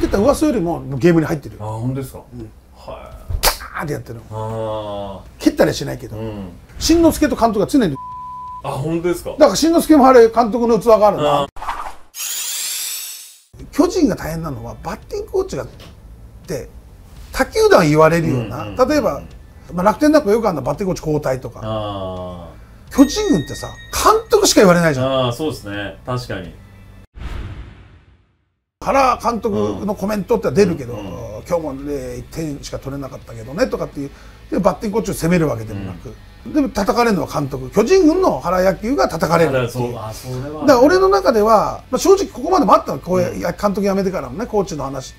た噂よりもゲームに入ってるよ。 あ、本当ですか。 はい。ってやってるの。 ああ。 蹴ったりはしないけど。新之助と監督が常に。 あ、本当ですか。 だから新之助もあれ監督の器があるな。巨人が大変なのはバッティングコーチがって他球団言われるような、例えば、楽天なんかよくあるのバッティングコーチ交代とか。巨人軍ってさ監督しか言われないじゃん。 ああ、そうですね。確かに。 原監督のコメントって出るけど、今日も1点しか取れなかったけどねとかっていうでバッティングコーチを責めるわけでもなく、でも叩かれるのは監督、巨人軍の原野球が叩かれるっていう。だから俺の中では、正直ここまでもあったの、こういう監督辞めてからもね、コーチの話って、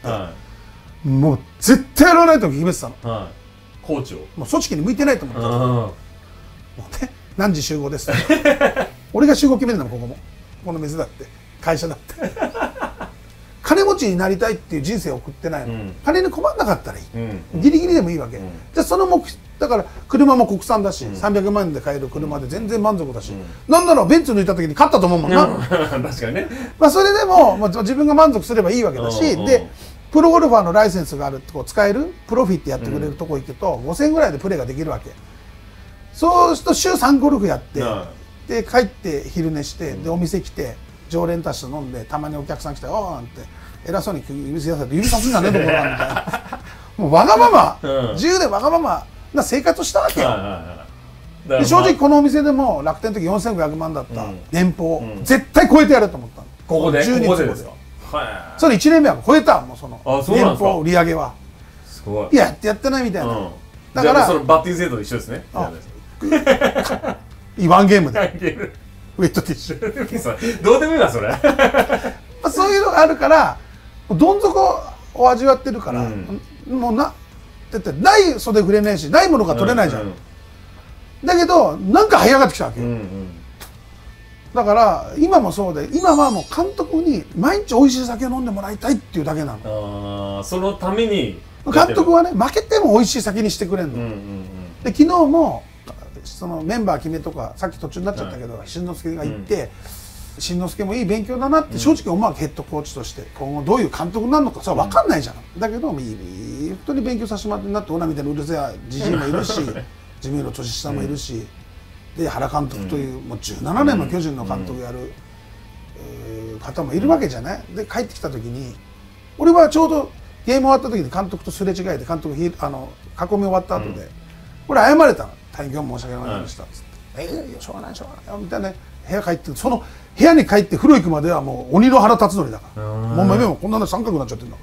もう絶対やらないと決めてたの、 コーチをもう組織に向いてないと思ったの。もうね、何時集合です俺が集合決めるのここも、この店だって会社だって金持ちになりたいっていう人生を送ってないの、金に困らなかったらいい、ギリギリでもいいわけ、じゃあそのだから車も国産だし、300万円で買える車で全然満足だし、なんならベンツ抜いた時に勝ったと思うもんな確かにね。 それでも、自分が満足すればいいわけだし、でプロゴルファーのライセンスがあるとこ使えるプロフィってやってくれるとこ行くと5000円ぐらいでプレーができるわけ。そうすると週3ゴルフやって、で帰って昼寝して、でお店来て常連たちと飲んで、たまにお客さん来て「おー」なんて偉そうに指させて「指さすんじゃねえところな」みたいなもうわがまま、自由でわがままな生活をしたわけよ。で正直このお店でも楽天の時4500万だった年俸、絶対超えてやると思ったの。 ここで 12 ここでですか。 それ1年目は超えた、もうその年俸売り上げは。 すごい。 いややってないみたいな。 だからそのバッティング制度と一緒ですね。 ワンゲームでウェットティッシュどうでもいいわそれそういうのがあるからどん底を味わってるから、もうだってない袖触れないし、ないものが取れないじゃん、だけどなんか這い上がってきたわけよ、だから今もそうで、今はもう監督に毎日美味しい酒を飲んでもらいたいっていうだけなの。 そのために監督はね、負けても美味しい酒にしてくれるの。で昨日もそのメンバー決めとか、さっき途中になっちゃったけど、新之助が行って、新之助もいい勉強だなって正直思うわけ、ヘッドコーチとして今後どういう監督になるのかさ分かんないじゃん、だけど本当に勉強させてもらってなって、オナみたいなうるせえじじいもいるし自分より年下もいるし、で原監督というもう17年も巨人の監督やる方もいるわけじゃない。で帰ってきた時に俺はちょうどゲーム終わった時に監督とすれ違いで、監督囲み終わった後で俺謝れたの。大変申し訳ございましたっつって「しょうがないしょうがない」みたいな部屋帰って、その部屋に帰って風呂行くまではもう鬼の腹立つのりだから、もう目もこんなの三角になっちゃってるんだ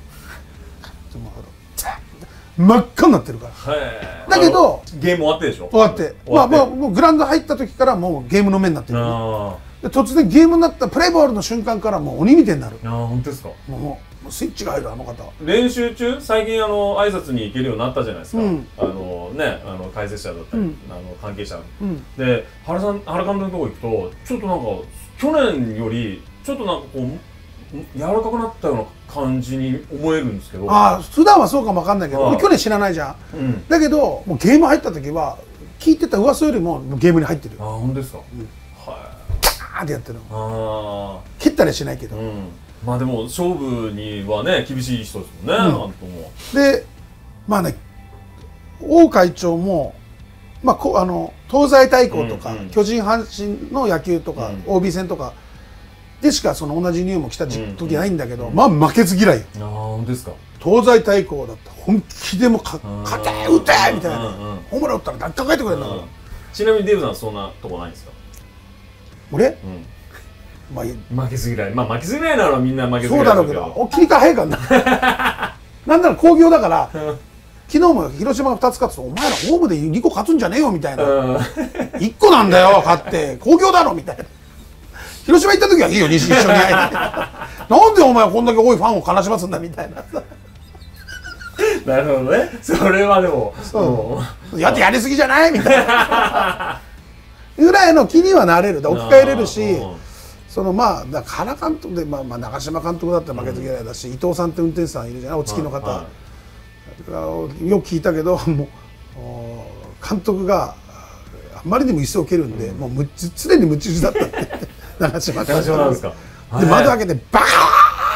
真っ赤になってるから。だけどゲーム終わってでしょ。 終わって、もうグラウンド入った時からもうゲームの目になってる。で突然ゲームになったプレーボールの瞬間からもう鬼みたいになる。 本当ですか。 もうスイッチが入る、あの方。 練習中最近挨拶に行けるようになったじゃないですか、解説者だったり、関係者で原監督のとこ行くと、ちょっとなんか去年よりちょっとなんかこう柔らかくなったような感じに思えるんですけど。 普段はそうかもわかんないけど、俺去年知らないじゃん、だけどもうゲーム入った時は聞いてた噂よりもゲームに入ってるよ。 本当ですか。 ってやってるの。蹴ったりはしないけど、 まあでも勝負にはね厳しい人ですもんね、なんとも。 でまあね、王会長も東西対抗とか巨人阪神の野球とか OB 戦とかでしかその同じニューも来た時ないんだけど、まあ負けず嫌いよ。 本当ですか。 東西対抗だって本気でも勝て打てみたいな、ホームラン打ったら誰か書いてくれるんだから。 ちなみにデーブさんそんなとこないんですか。 俺負けず嫌い、負けず嫌いならみんな負けず嫌いそうだろうけど、切り替え早いからななんなら興行だから昨日も広島が2つ勝つと、お前らホームで2個勝つんじゃねえよみたいな、1個なんだよ勝って興行だろみたいな。広島行った時はいいよ、一緒に会えないなんでお前こんだけ多いファンを悲しますんだみたいななるほどね。それはでもやりすぎじゃないみたいなぐらいの気にはなれる、置き換えれるし、だから原監督で、長嶋監督だって負けず嫌いだし、伊藤さんって運転手さんいるじゃない、お付きの方、よく聞いたけど、もう監督があんまりにも椅子を蹴るんで、もう常に夢中だったって長嶋監督で窓開けてバー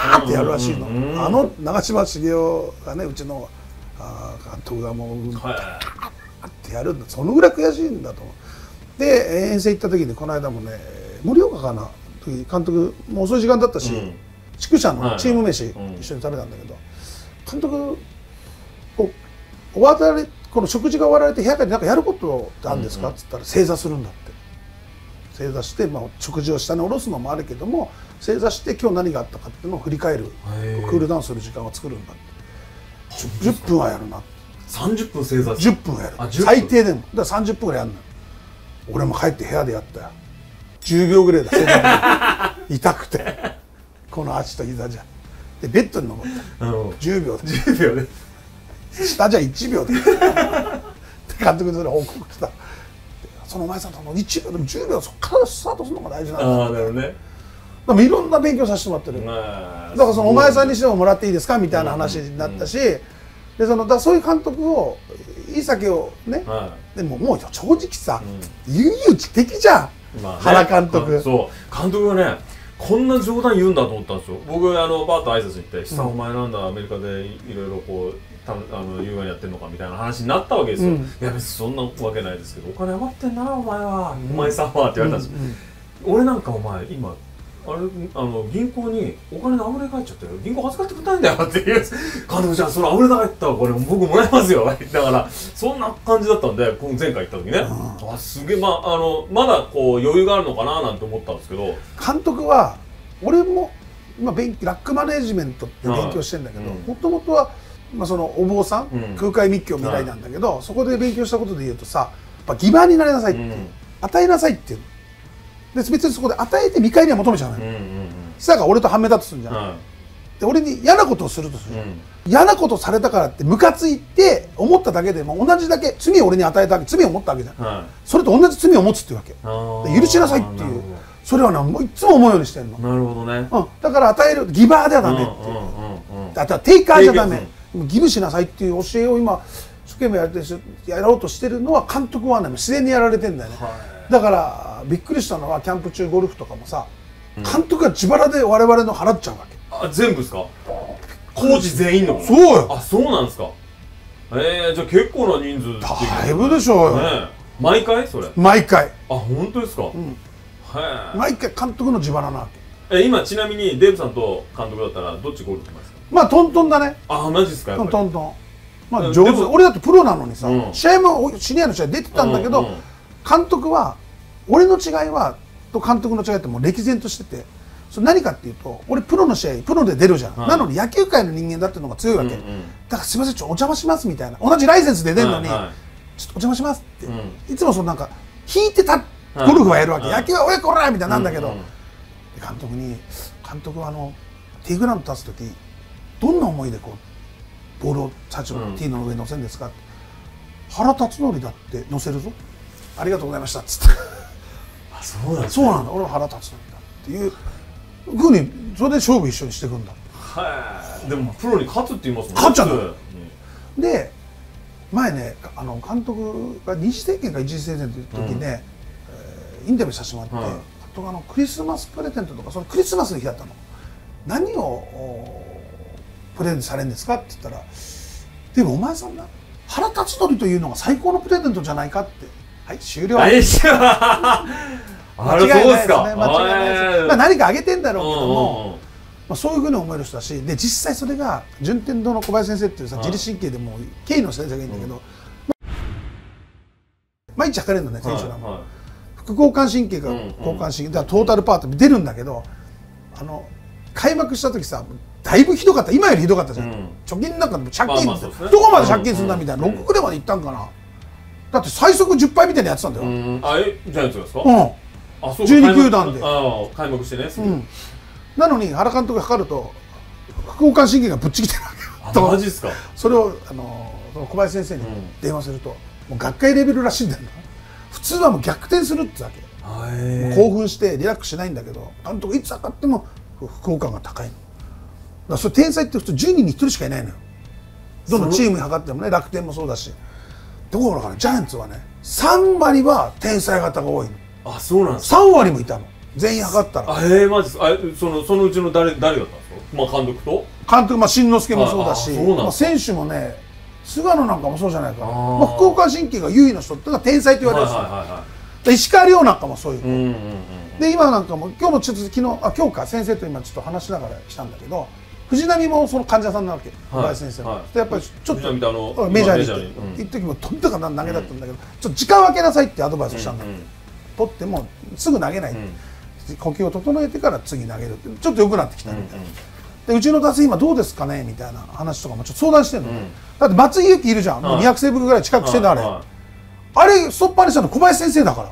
ーってやるらしいの。長嶋茂雄がね、うちの監督がもうってやるんだ。そのぐらい悔しいんだと思う。で遠征行った時にこの間もね、盛岡かな時監督もう遅い時間だったし、宿舎のチーム飯一緒に食べたんだけど、監督この食事が終わられて部屋からなんかやることってあるんですかっつったら正座するんだって。正座して、食事を下に下ろすのもあるけども、正座して今日何があったかっていうのを振り返る、クールダウンする時間を作るんだって。10分はやるな。 30分正座 10分はやる。最低でもだから30分ぐらいやるのよ。俺も帰って部屋でやったよ。10秒ぐらいだ。正座痛くてこの足と膝じゃ。でベッドに登った10秒で 10秒で下じゃ1秒で監督にそれ報告した。そのお前さんとの1秒でも10秒そこからスタートするのが大事なんだ。 ああ、なるほどね。 でもいろんな勉強させてもらってる。だからそのお前さんにしてももらっていいですかみたいな話になったし、でそういう監督をいい酒をね、でももう正直さ、悠々自適じゃん、原監督。 そう監督がね、こんな冗談言うんだと思ったんですよ。僕バーッと挨拶に行って「久お前なんだアメリカでいろいろこう優雅にやってんのか」みたいな話になったわけですよ。いや別にそんなわけないですけど「お金余ってんなお前は、お前さんは」って言われたんですよ。俺なんかお前今銀行にお金のあふれ返っちゃってる、銀行預かってくれないんだよっていう監督、じゃあそれあふれ返ったらこれ僕もらえますよだからそんな感じだったんで、前回行った時ね、すげえまだこう余裕があるのかななんて思ったんですけど、 監督は俺も今ラックマネジメントって勉強してるんだけど、もともとはそのお坊さん、空海密教未来なんだけど、そこで勉強したことで言うとさ、やっぱギバーになりなさいっていう、与えなさいっていう。で別にそこで与えて見返りは求めちゃうのよ。久が俺と半目だとするんじゃん。で俺に嫌なことをするとする、嫌なことされたからってムカついて思っただけでも同じだけ罪を俺に与えたわけ、罪を持ったわけじゃん、それと同じ罪を持つっていうわけで、許しなさいっていう、それはねもういつも思うようにしてるの。 なるほどね。 だから与えるギバーではダメっていう、あとはテイカーじゃダメ、ギブしなさいっていう教えを今一生懸命やろうとしてるのは、監督はね自然にやられてんだよね。だからびっくりしたのはキャンプ中ゴルフとかもさ、監督が自腹で我々の払っちゃうわけ。 あ、全部ですか？コーチ全員の？ そうよ。 あ、そうなんですか。じゃあ結構な人数だいぶでしょうよ、 毎回それ？ 毎回。 あ、本当ですか？ 毎回監督の自腹なわけ。 今ちなみにデーブさんと監督だったらどっちゴルフ行きますか？ まあトントンだね。 あ、マジですか？ トントン。まあ上手。俺だってプロなのにさ、試合もシニアの試合出てたんだけど、監督は俺の違いはと監督の違いってもう歴然としてて、それ何かっていうと、俺プロの試合プロで出るじゃん、なのに野球界の人間だっていうのが強いわけ、だからすいませんお邪魔しますみたいな、同じライセンスで出るのに、ちょっとお邪魔しますって、いつもそのなんか引いてたゴルフはやるわけ、野球はおいこらみたいなんだけど、監督はティーグラウンド立つ時どんな思いでこうボールを最初のティーの上に乗せるんですかって、原辰徳だって乗せるぞ、ありがとうございましたっつって。 あ、そうなんだ。 そうなんだ、俺は腹立つんだっていうふうに、それで勝負一緒にしていくんだ。 はい。でもプロに勝つって言いますもんね。 勝っちゃうんだよ。で前ね、監督が二次政権か一次政権という時ね、インタビューさせてもらって、監督クリスマスプレゼントとか、そのクリスマスの日だったの。何をプレゼントされるんですかって言ったら、でもお前さんな、原辰徳というのが最高のプレゼントじゃないかって。はい、終了。 間違いないですね。間違いないです。 まあ何かあげてんだろうけども、まあそういうふうに思える人だし、で実際それが順天堂の小林先生っていうさ、自律神経でも経緯の先生がいいんだけど、毎日測れるのね、選手らも。副交感神経が交感神経、だからトータルパート出るんだけど、開幕した時さ、だいぶひどかった、今よりひどかったじゃん。貯金なんか借金どこまで借金するんだみたいな、6ぐらいまでいったんかな。だって最速10敗みたいなやってたんだよ。 ジャイアンツですか ？12球団で開幕してね。 なのに原監督が測ると副交感神経がぶっちぎってるわけよ。 マジですか？ それを小林先生に電話すると、もう学会レベルらしいんだよな。普通はもう逆転するってわけ。興奮してリラックスしないんだけど、監督いつ測っても副交感が高いの。だからそれ天才って普通10人に1人しかいないのよ。どのチームに測ってもね、楽天もそうだし。ところがね、ジャイアンツはね、3割は天才型が多いの。 あ、そうなんですか。 3割もいたの、全員測ったら。 マジですか。そのうちの誰だったんですか？ まあ監督と監督、新之助もそうだし、 そうなんですか。 選手もね、菅野なんかもそうじゃないかな、福岡神経が優位の人ってのが天才と言われる人、石川遼なんかもそういう子、で今なんかも今日もちょっと今日か先生と今ちょっと話しながら来たんだけど、藤浪もその患者さんなわけ、小林先生も。でやっぱりちょっとメジャーに行った時もとんだか投げだったんだけど、ちょっと時間を空けなさいってアドバイスをしたんだけど、取ってもすぐ投げない、呼吸を整えてから次投げるってちょっと良くなってきたみたいな。でうちの打線今どうですかねみたいな話とかもちょっと相談してるの、だって松井裕樹いるじゃん、もう200セーブぐらい近くしてんだ、あれストッパーにしたの小林先生だから、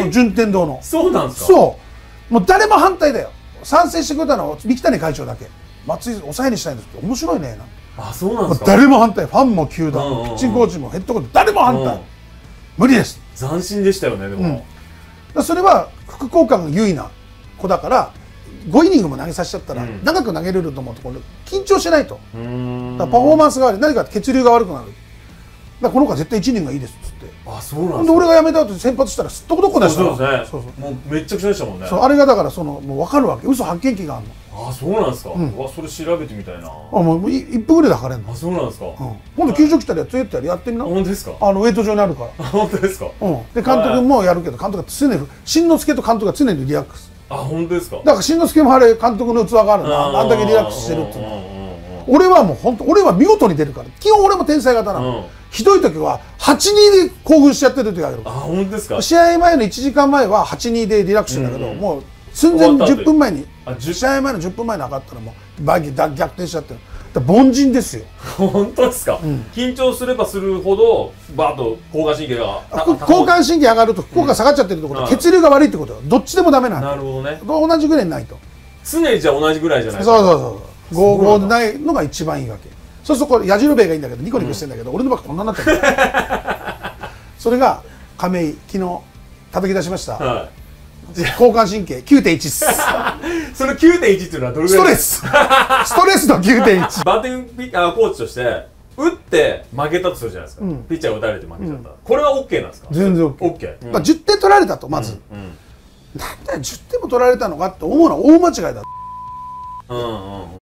順天堂の。 そうなんですか。 そうもう誰も反対だよ、賛成してくれたのは三木谷会長だけ、松井抑えにしたいんですって、面白いねなんて。 そうなんですか。 誰も反対、ファンも球団もピッチングコーチもヘッドコーチ誰も反対、無理です。 斬新でしたよね。でもそれは副交換が優位な子だから5イニングも投げさせちゃったら長く投げれると思うところ緊張しないと、だからパフォーマンスが悪い、何か血流が悪くなる、だからこの子は絶対1イニングがいいですっつって、 そうなんですで俺が辞めた後先発したらすっとこどっこでしたよ。そうもうめっちゃくちゃでしたもんね。 あれがだからもう分かるわけ、嘘発見器があるの。 そうなんですか。それ調べてみたいな。 もう1分ぐらいで測れるの。 そうなんですか。 今度球場来たらやってみな。 本当ですか。 ウェイト場にあるから。 本当ですか。 で監督もやるけど、監督が常に新之助と監督が常にリラックス。 本当ですか。 だから新之助もあれ監督の器があるな、あんだけリラックスしてるっていうの。俺はもう本当、俺は見事に出るから、基本俺も天才型なの。ひどい時は 8-2 で興奮しちゃってる時がある。 本当ですか。 試合前の1時間前は 8-2 でリラックスしてんだけど、もう寸前10分前に、試合前の10分前に上がったらもう逆転しちゃってる。凡人ですよ。 本当ですか。緊張すればするほどバーッと交感神経が交感神経上がると福岡下がっちゃってるところ、血流が悪いってことよ。どっちでもダメなんだ。 なるほどね。 同じぐらいにないと。 常にじゃあ同じぐらいじゃないですか。 そう5ないのが一番いいわけ。そうするとこれ矢印兵がいいんだけどニコニコしてんだけど、俺のばっかこんなになってる。それが亀井昨日叩き出しました。交感神経 9.1 っす。 その 9.1 っていうのはどれぐらい？ ストレスの 9.1。 バッティングコーチとして打って負けたとするじゃないですか。ピッチャーが打たれて負けちゃった。これは OK なんですか？ 全然 OK。10点取られたとまず。なんだよ10点も取られたのかって思うのは大間違いだ。